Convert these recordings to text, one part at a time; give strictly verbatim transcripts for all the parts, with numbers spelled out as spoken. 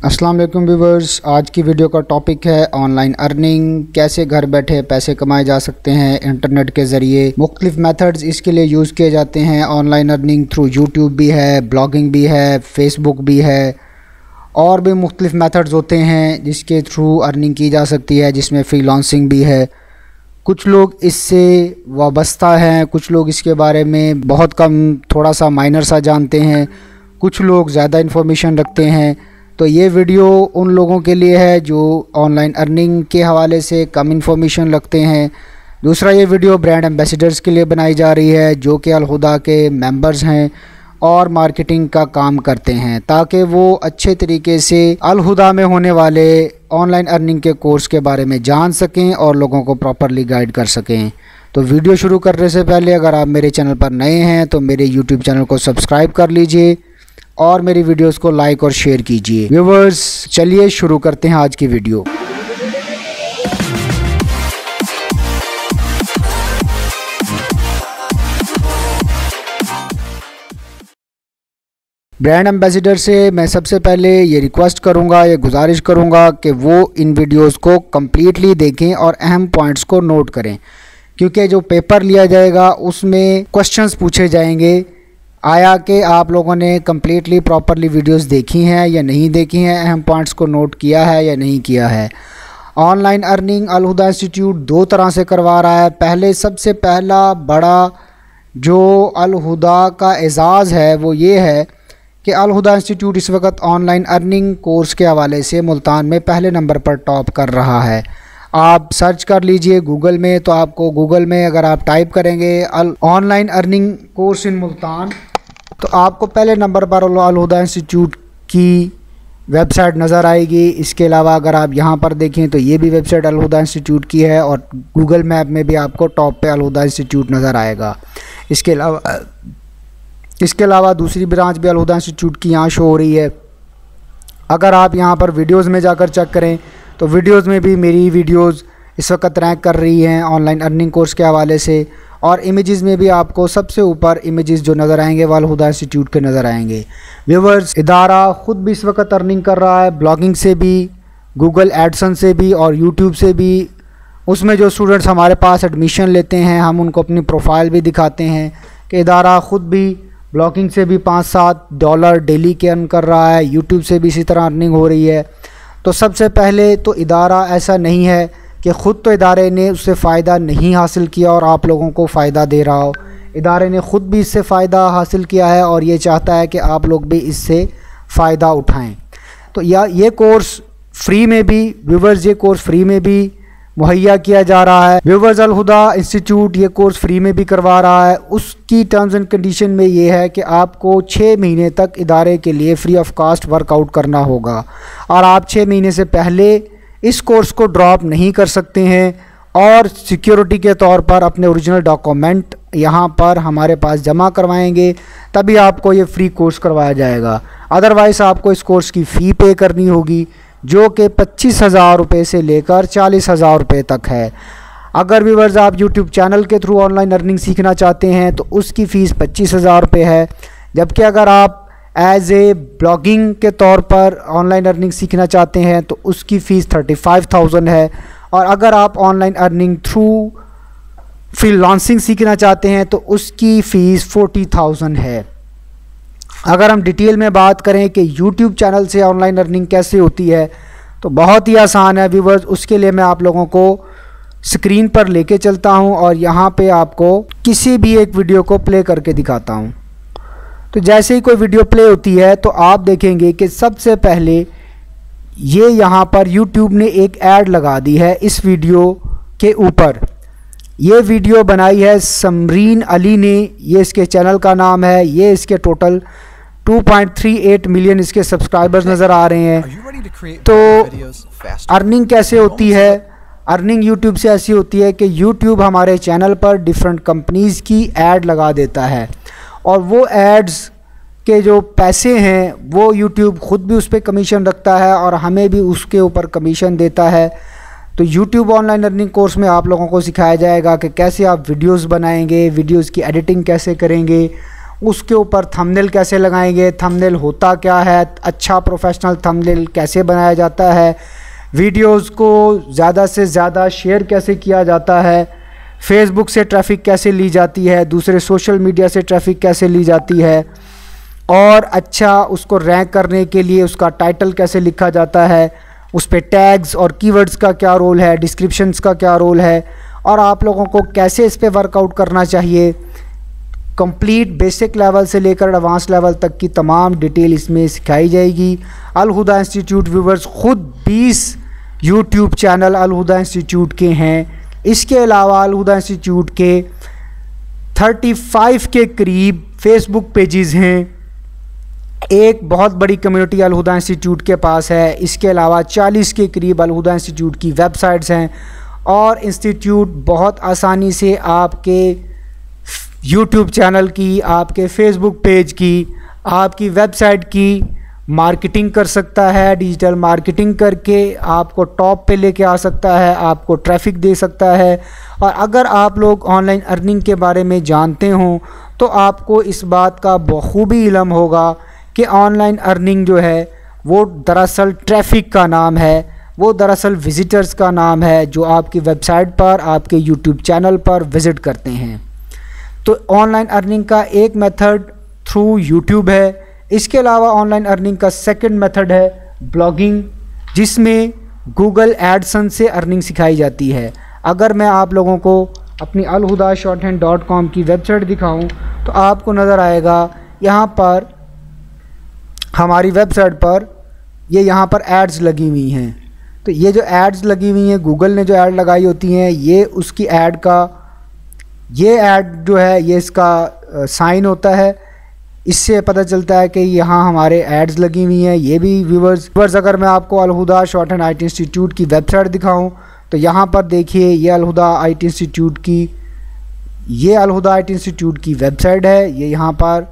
अस्सलाम वालेकुम व्यूवर्स, आज की वीडियो का टॉपिक है ऑनलाइन अर्निंग। कैसे घर बैठे पैसे कमाए जा सकते हैं इंटरनेट के ज़रिए। मुख्तलिफ मेथड्स इसके लिए यूज़ किए जाते हैं। ऑनलाइन अर्निंग थ्रू यूट्यूब भी है, ब्लॉगिंग भी है, फेसबुक भी है, और भी मुख्तलिफ मेथड्स होते हैं जिसके थ्रू अर्निंग की जा सकती है, जिसमें फ्रीलांसिंग भी है। कुछ लोग इससे वाबस्ता हैं, कुछ लोग इसके बारे में बहुत कम थोड़ा सा माइनर सा जानते हैं, कुछ लोग ज़्यादा इन्फॉर्मेशन रखते हैं। तो ये वीडियो उन लोगों के लिए है जो ऑनलाइन अर्निंग के हवाले से कम इन्फॉर्मेशन रखते हैं। दूसरा, ये वीडियो ब्रांड एम्बेसडर्स के लिए बनाई जा रही है जो कि अल हुदा के मेंबर्स हैं और मार्केटिंग का काम करते हैं, ताकि वो अच्छे तरीके से अल हुदा में होने वाले ऑनलाइन अर्निंग के कोर्स के बारे में जान सकें और लोगों को प्रॉपरली गाइड कर सकें। तो वीडियो शुरू करने से पहले अगर आप मेरे चैनल पर नए हैं तो मेरे यूट्यूब चैनल को सब्सक्राइब कर लीजिए और मेरी वीडियोस को लाइक और शेयर कीजिए। व्यूवर्स, चलिए शुरू करते हैं आज की वीडियो। ब्रांड एम्बेसडर से मैं सबसे पहले ये रिक्वेस्ट करूंगा, ये गुजारिश करूंगा कि वो इन वीडियोस को कम्प्लीटली देखें और अहम पॉइंट्स को नोट करें, क्योंकि जो पेपर लिया जाएगा उसमें क्वेश्चंस पूछे जाएंगे। आया कि आप लोगों ने कम्प्लीटली प्रॉपरली वीडियोस देखी हैं या नहीं देखी हैं, अहम पॉइंट्स को नोट किया है या नहीं किया है। Online earning Al Huda institute दो तरह से करवा रहा है। पहले सबसे पहला बड़ा जो अल हुदा का एजाज़ है वो ये है कि अल हुदा इंस्टीट्यूट इस वक्त ऑनलाइन अर्निंग कोर्स के हवाले से मुल्तान में पहले नंबर पर टॉप कर रहा है। आप सर्च कर लीजिए गूगल में, तो आपको गूगल में अगर आप टाइप करेंगे online earning course in Multan, तो आपको पहले नंबर पर अल हुदा इंस्टीट्यूट की वेबसाइट नज़र आएगी। इसके अलावा अगर आप यहाँ पर देखें तो ये भी वेबसाइट अल हुदा इंस्टीट्यूट की है, और गूगल मैप में भी आपको टॉप पे अल हुदा इंस्टीट्यूट नज़र आएगा। इसके अलावा इसके अलावा दूसरी ब्रांच भी अल हुदा इंस्टीट्यूट की यहाँ शो हो रही है। अगर आप यहाँ पर वीडियोज़ में जाकर चेक करें तो वीडियोज़ में भी मेरी वीडियोज़ इस वक्त रैंक कर रही हैं ऑनलाइन अर्निंग कोर्स के हवाले से, और इमेजेस में भी आपको सबसे ऊपर इमेजेस जो नज़र आएंगे वो अल हुदा इंस्टीट्यूट के नज़र आएंगे। व्यूवर्स, इदारा ख़ुद भी इस वक्त अर्निंग कर रहा है, ब्लॉगिंग से भी, गूगल एडसन से भी और यूट्यूब से भी। उसमें जो स्टूडेंट्स हमारे पास एडमिशन लेते हैं हम उनको अपनी प्रोफाइल भी दिखाते हैं कि इदारा ख़ुद भी ब्लॉगिंग से भी पाँच सात डॉलर डेली के अर्न कर रहा है, यूट्यूब से भी इसी तरह अर्निंग हो रही है। तो सबसे पहले तो इदारा ऐसा नहीं है कि ख़ुद तो इदारे ने उससे फ़ायदा नहीं हासिल किया और आप लोगों को फ़ायदा दे रहा हो। इदारे ने ख़ुद भी इससे फ़ायदा हासिल किया है और ये चाहता है कि आप लोग भी इससे फ़ायदा उठाएं। तो या ये कोर्स फ्री में भी, व्यूवर्स, ये कोर्स फ्री में भी मुहैया किया जा रहा है। व्यूवर्स, अल हुदा इंस्टीट्यूट ये कोर्स फ्री में भी करवा रहा है। उसकी टर्म्स एंड कंडीशन में ये है कि आपको छः महीने तक इदारे के लिए फ्री ऑफ कास्ट वर्कआउट करना होगा, और आप छः महीने से पहले इस कोर्स को ड्रॉप नहीं कर सकते हैं, और सिक्योरिटी के तौर पर अपने ओरिजिनल डॉक्यूमेंट यहाँ पर हमारे पास जमा करवाएंगे, तभी आपको ये फ्री कोर्स करवाया जाएगा। अदरवाइज़ आपको इस कोर्स की फ़ी पे करनी होगी, जो कि पच्चीस हज़ार रुपये से लेकर चालीस हज़ार रुपये तक है। अगर व्यूअर्स आप यूट्यूब चैनल के थ्रू ऑनलाइन अर्निंग सीखना चाहते हैं तो उसकी फ़ीस पच्चीस हज़ार रुपये है, जबकि अगर आप एज ए ब्लॉगिंग के तौर पर ऑनलाइन अर्निंग सीखना चाहते हैं तो उसकी फ़ीस थर्टी फाइव थाउजेंड है, और अगर आप ऑनलाइन अर्निंग थ्रू फ्रीलांसिंग सीखना चाहते हैं तो उसकी फ़ीस फोर्टी थाउजेंड है। अगर हम डिटेल में बात करें कि यूट्यूब चैनल से ऑनलाइन अर्निंग कैसे होती है तो बहुत ही आसान है व्यूवर्स। उसके लिए मैं आप लोगों को स्क्रीन पर लेके चलता हूं और यहां पे आपको किसी भी एक वीडियो को प्ले करके दिखाता हूं। तो जैसे ही कोई वीडियो प्ले होती है तो आप देखेंगे कि सबसे पहले ये यहाँ पर यूट्यूब ने एक ऐड लगा दी है इस वीडियो के ऊपर। ये वीडियो बनाई है समरीन अली ने, ये इसके चैनल का नाम है। ये इसके total two point three eight million इसके सब्सक्राइबर्स नज़र आ रहे हैं। तो अर्निंग कैसे होती है? अर्निंग यूट्यूब से ऐसी होती है कि यूट्यूब हमारे चैनल पर डिफरेंट कंपनीज़ की ऐड लगा देता है, और वो एड्स के जो पैसे हैं वो यूट्यूब ख़ुद भी उस पर कमीशन रखता है और हमें भी उसके ऊपर कमीशन देता है। तो यूट्यूब ऑनलाइन अर्निंग कोर्स में आप लोगों को सिखाया जाएगा कि कैसे आप वीडियोस बनाएंगे, वीडियोस की एडिटिंग कैसे करेंगे, उसके ऊपर थंबनेल कैसे लगाएंगे, थंबनेल होता क्या है, अच्छा प्रोफेशनल थंबनेल कैसे बनाया जाता है, वीडियोस को ज़्यादा से ज़्यादा शेयर कैसे किया जाता है, फेसबुक से ट्रैफिक कैसे ली जाती है, दूसरे सोशल मीडिया से ट्रैफिक कैसे ली जाती है, और अच्छा उसको रैंक करने के लिए उसका टाइटल कैसे लिखा जाता है, उस पर टैग्स और कीवर्ड्स का क्या रोल है, डिस्क्रिप्शंस का क्या रोल है, और आप लोगों को कैसे इस पर वर्कआउट करना चाहिए। कंप्लीट बेसिक लेवल से लेकर एडवांस लेवल तक की तमाम डिटेल इसमें सिखाई जाएगी। अल हुदा इंस्टीट्यूट व्यूवर्स खुद बीस YouTube channel Al Huda institute के हैं। इसके अलावा अल हुदा इंस्टीट्यूट के पैंतीस के करीब फेसबुक पेजेस हैं। एक बहुत बड़ी कम्युनिटी अल हुदा इंस्टीट्यूट के पास है। इसके अलावा चालीस के करीब अल हुदा इंस्टीट्यूट की वेबसाइट्स हैं, और इंस्टीट्यूट बहुत आसानी से आपके यूट्यूब चैनल की, आपके फेसबुक पेज की, आपकी वेबसाइट की मार्केटिंग कर सकता है। डिजिटल मार्केटिंग करके आपको टॉप पे लेके आ सकता है, आपको ट्रैफिक दे सकता है। और अगर आप लोग ऑनलाइन अर्निंग के बारे में जानते हों तो आपको इस बात का बखूबी इल्म होगा कि ऑनलाइन अर्निंग जो है वो दरअसल ट्रैफिक का नाम है, वो दरअसल विज़िटर्स का नाम है जो आपकी वेबसाइट पर, आपके यूट्यूब चैनल पर विज़िट करते हैं। तो ऑनलाइन अर्निंग का एक मेथड थ्रू यूट्यूब है। इसके अलावा ऑनलाइन अर्निंग का सेकंड मेथड है ब्लॉगिंग, जिसमें गूगल एडसेंस से अर्निंग सिखाई जाती है। अगर मैं आप लोगों को अपनी Al Huda shorthand dot com की वेबसाइट दिखाऊं तो आपको नज़र आएगा यहाँ पर, हमारी वेबसाइट पर ये यहाँ पर एड्स लगी हुई हैं। तो ये जो एड्स लगी हुई हैं, गूगल ने जो ऐड लगाई होती हैं, ये उसकी ऐड का, ये ऐड जो है ये इसका साइन होता है। इससे पता चलता है कि यहाँ हमारे एड्स लगी हुई हैं। ये भी व्यूवर्स व्यूवर्स अगर मैं आपको Al Huda shorthand I T institute की वेबसाइट दिखाऊं तो यहाँ पर देखिए, ये Al Huda I T institute की ये Al Huda I T institute की वेबसाइट है। ये यहाँ पर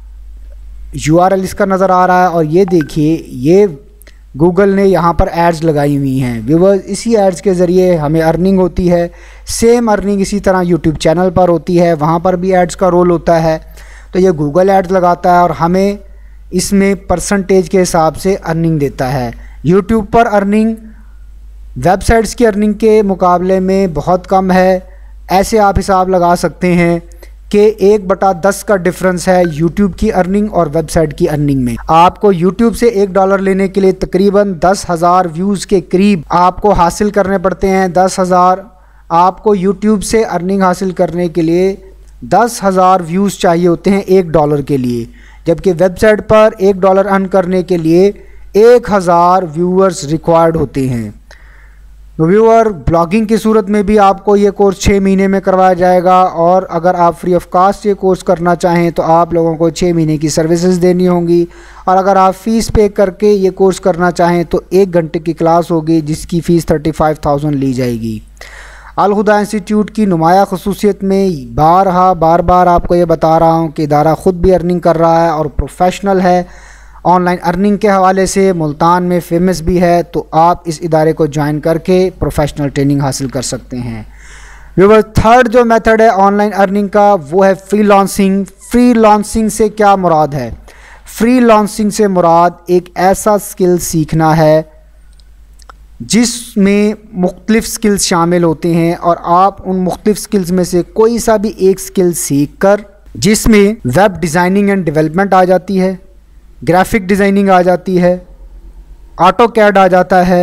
यू आर एल इसका नज़र आ रहा है, और ये देखिए ये गूगल ने यहाँ पर एड्स लगाई हुई हैं। व्यूवर्स इसी एड्स के ज़रिए हमें अर्निंग होती है। सेम अर्निंग इसी तरह यूट्यूब चैनल पर होती है, वहाँ पर भी एड्स का रोल होता है। तो ये गूगल एड्स लगाता है और हमें इसमें परसेंटेज के हिसाब से अर्निंग देता है। यूट्यूब पर अर्निंग वेबसाइट्स की अर्निंग के मुकाबले में बहुत कम है। ऐसे आप हिसाब लगा सकते हैं कि एक बटा दस का डिफरेंस है यूट्यूब की अर्निंग और वेबसाइट की अर्निंग में। आपको यूट्यूब से एक डॉलर लेने के लिए तकरीबन दस हज़ार व्यूज़ के करीब आपको हासिल करने पड़ते हैं। दस हज़ार आपको यूट्यूब से अर्निंग हासिल करने के लिए दस हज़ार व्यूज़ चाहिए होते हैं एक डॉलर के लिए, जबकि वेबसाइट पर एक डॉलर अर्न करने के लिए एक हज़ार व्यूअर्स रिक्वायर्ड होते हैं। व्यूअर ब्लॉगिंग की सूरत में भी आपको ये कोर्स छः महीने में करवाया जाएगा, और अगर आप फ्री ऑफ कास्ट ये कोर्स करना चाहें तो आप लोगों को छः महीने की सर्विसेज देनी होंगी। और अगर आप फ़ीस पे करके ये कोर्स करना चाहें तो एक घंटे की क्लास होगी जिसकी फ़ीस थर्टी फाइव थाउजेंड ली जाएगी। अल हुदा इंस्टीट्यूट की नुमाया खसूसियत में बारहा बार बार आपको ये बता रहा हूँ कि इदारा ख़ुद भी अर्निंग कर रहा है और प्रोफेशनल है। ऑनलाइन अर्निंग के हवाले से मुल्तान में फेमस भी है, तो आप इस इदारे को ज्वाइन करके प्रोफेशनल ट्रेनिंग हासिल कर सकते हैं। व्यूअर्स थर्ड जो मेथड है ऑनलाइन अर्निंग का वो है फ्रीलांसिंग। फ्रीलांसिंग से क्या मुराद है? फ्रीलांसिंग से मुराद एक ऐसा स्किल सीखना है जिसमें मुख्तलिफ़ स्किल्स शामिल होते हैं, और आप उन मुख्तलिफ़ स्किल्स में से कोई सा भी एक स्किल सीख कर, जिसमें वेब डिज़ाइनिंग एंड डेवलपमेंट आ जाती है, ग्राफिक डिज़ाइनिंग आ जाती है, ऑटो कैड आ जाता है,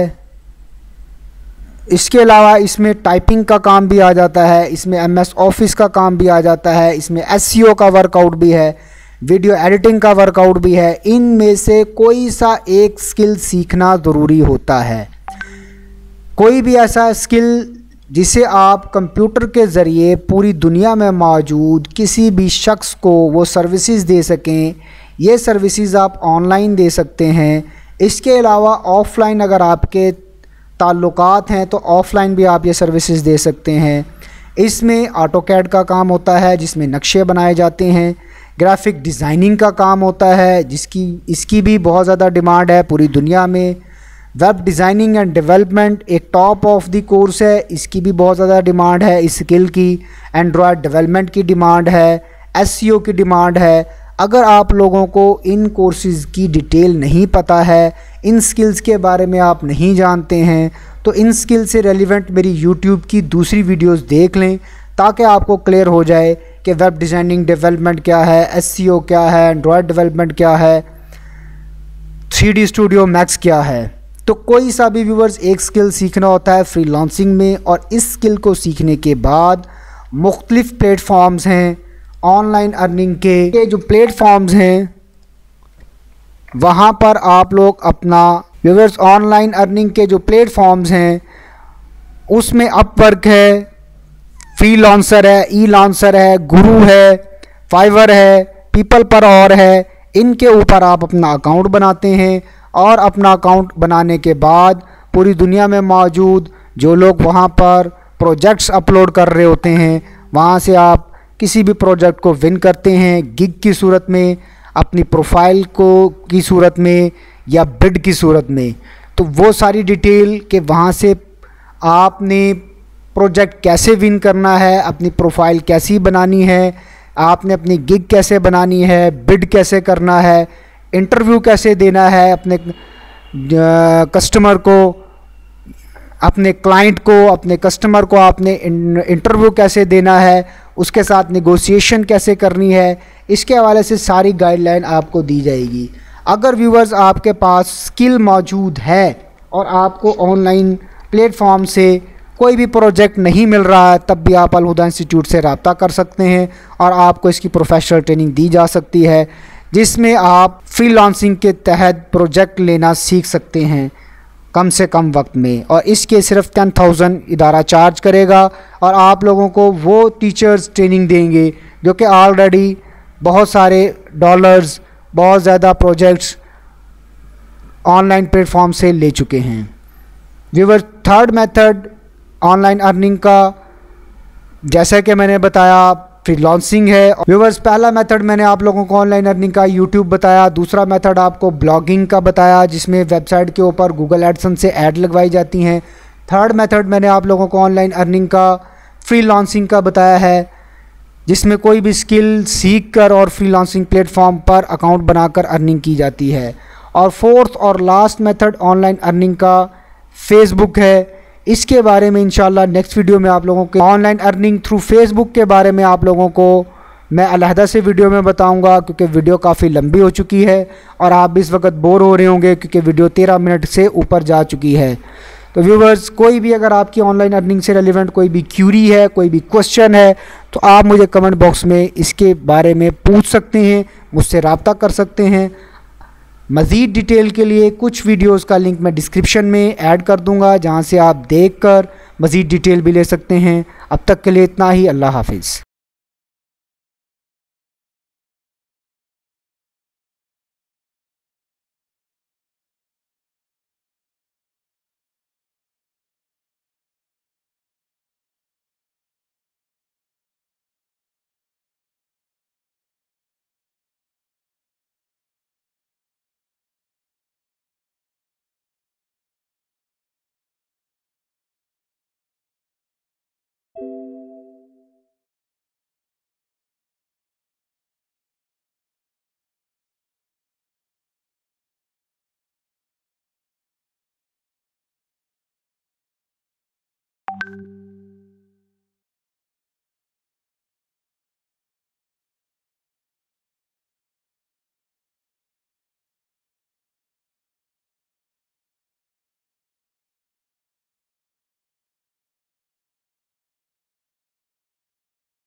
इसके अलावा इसमें टाइपिंग का काम भी आ जाता है, इसमें एम एस ऑफिस का काम भी आ जाता है, इसमें एस सी ओ का वर्कआउट भी है, वीडियो एडिटिंग का वर्कआउट भी है। इनमें से कोई सा एक स्किल सीखना ज़रूरी होता है। कोई भी ऐसा स्किल जिसे आप कंप्यूटर के ज़रिए पूरी दुनिया में मौजूद किसी भी शख्स को वो सर्विसेज दे सकें। ये सर्विसेज आप ऑनलाइन दे सकते हैं। इसके अलावा ऑफ़लाइन अगर आपके ताल्लुकात हैं तो ऑफ़लाइन भी आप ये सर्विसेज दे सकते हैं। इसमें ऑटो कैड का काम होता है जिसमें नक्शे बनाए जाते हैं, ग्राफिक डिज़ाइनिंग का काम होता है जिसकी इसकी भी बहुत ज़्यादा डिमांड है पूरी दुनिया में। वेब डिज़ाइनिंग एंड डेवलपमेंट एक टॉप ऑफ द कोर्स है, इसकी भी बहुत ज़्यादा डिमांड है इस स्किल की। एंड्रॉयड डेवलपमेंट की डिमांड है, एसईओ की डिमांड है। अगर आप लोगों को इन कोर्सेज़ की डिटेल नहीं पता है, इन स्किल्स के बारे में आप नहीं जानते हैं, तो इन स्किल से रेलिवेंट मेरी यूट्यूब की दूसरी वीडियोस देख लें ताकि आपको क्लियर हो जाए कि वेब डिज़ाइनिंग डेवलपमेंट क्या है, एसईओ क्या है, एंड्रॉयड डेवलपमेंट क्या है, थ्री डी स्टूडियो मैक्स क्या है। तो कोई सा भी व्यूवर्स एक स्किल सीखना होता है फ्रीलांसिंग में, और इस स्किल को सीखने के बाद मुख्तलिफ़ प्लेटफॉर्म्स हैं ऑनलाइन अर्निंग के ये जो प्लेटफॉर्म्स हैं वहाँ पर आप लोग अपना व्यूवर्स ऑनलाइन अर्निंग के जो प्लेटफॉर्म्स हैं उसमें अपवर्क है, फ्रीलांसर है, ई लांसर है, गुरु है, फाइवर है, पीपल पर और है। इनके ऊपर आप अपना अकाउंट बनाते हैं और अपना अकाउंट बनाने के बाद पूरी दुनिया में मौजूद जो लोग वहाँ पर प्रोजेक्ट्स अपलोड कर रहे होते हैं वहाँ से आप किसी भी प्रोजेक्ट को विन करते हैं, गिग की सूरत में, अपनी प्रोफाइल को की सूरत में या बिड की सूरत में। तो वो सारी डिटेल कि वहाँ से आपने प्रोजेक्ट कैसे विन करना है, अपनी प्रोफाइल कैसी बनानी है, आपने अपनी गिग कैसे बनानी है, बिड कैसे करना है, इंटरव्यू कैसे देना है अपने कस्टमर को, अपने क्लाइंट को, अपने कस्टमर को आपने इंटरव्यू कैसे देना है, उसके साथ नेगोशिएशन कैसे करनी है, इसके हवाले से सारी गाइडलाइन आपको दी जाएगी। अगर व्यूवर्स आपके पास स्किल मौजूद है और आपको ऑनलाइन प्लेटफॉर्म से कोई भी प्रोजेक्ट नहीं मिल रहा है, तब भी आप अल हुदा इंस्टीट्यूट से रब्ता कर सकते हैं और आपको इसकी प्रोफेशनल ट्रेनिंग दी जा सकती है जिसमें आप फ्रीलांसिंग के तहत प्रोजेक्ट लेना सीख सकते हैं कम से कम वक्त में। और इसके सिर्फ टेन थाउजेंड इदारा चार्ज करेगा और आप लोगों को वो टीचर्स ट्रेनिंग देंगे जो कि ऑलरेडी बहुत सारे डॉलर्स, बहुत ज़्यादा प्रोजेक्ट्स ऑनलाइन प्लेटफॉर्म से ले चुके हैं। Viewer third method online earning का जैसा कि मैंने बताया फ्रीलांसिंग है। व्यूअर्स पहला मेथड मैंने आप लोगों को ऑनलाइन अर्निंग का यूट्यूब बताया, दूसरा मेथड आपको ब्लॉगिंग का बताया जिसमें वेबसाइट के ऊपर गूगल एडसन से ऐड लगवाई जाती हैं। थर्ड मेथड मैंने आप लोगों को ऑनलाइन अर्निंग का फ्रीलांसिंग का बताया है जिसमें कोई भी स्किल सीख कर और फ्रीलांसिंग प्लेटफॉर्म पर अकाउंट बनाकर अर्निंग की जाती है। और फोर्थ और लास्ट मेथड ऑनलाइन अर्निंग का फेसबुक है। इसके बारे में इंशाल्लाह नेक्स्ट वीडियो में आप लोगों के ऑनलाइन अर्निंग थ्रू फेसबुक के बारे में आप लोगों को मैं अलहदा से वीडियो में बताऊंगा क्योंकि वीडियो काफ़ी लंबी हो चुकी है और आप भी इस वक्त बोर हो रहे होंगे क्योंकि वीडियो तेरह मिनट से ऊपर जा चुकी है। तो व्यूवर्स कोई भी अगर आपकी ऑनलाइन अर्निंग से रिलेवेंट कोई भी क्यूरी है, कोई भी क्वेश्चन है तो आप मुझे कमेंट बॉक्स में इसके बारे में पूछ सकते हैं, मुझसे रब्ता कर सकते हैं। मज़ीद डिटेल के लिए कुछ वीडियोस का लिंक मैं डिस्क्रिप्शन में ऐड कर दूंगा जहां से आप देखकर मज़ीद डिटेल भी ले सकते हैं। अब तक के लिए इतना ही। अल्लाह हाफिज़।